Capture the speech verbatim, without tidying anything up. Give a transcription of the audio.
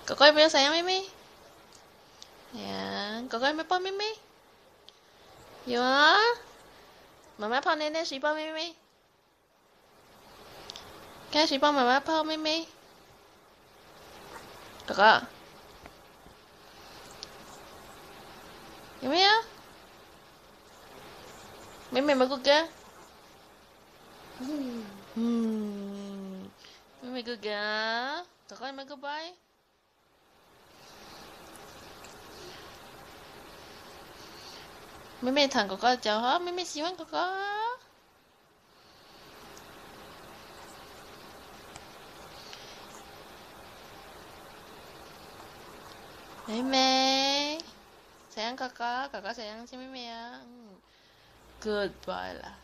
哥哥有没有sayang Mimi？呀，哥哥有没有抱妹妹？有啊，妈妈抱奶奶，谁抱妹妹？看谁帮妈妈抱妹妹？哥哥有没有？妹妹吗？哥哥？嗯，妹妹哥哥，哥哥有没有个拜？妹妹弹哥哥的脚哈，妹妹喜欢哥哥。妹妹，sayang kakak, kakak sayang si Mimi ya. Goodbye lah.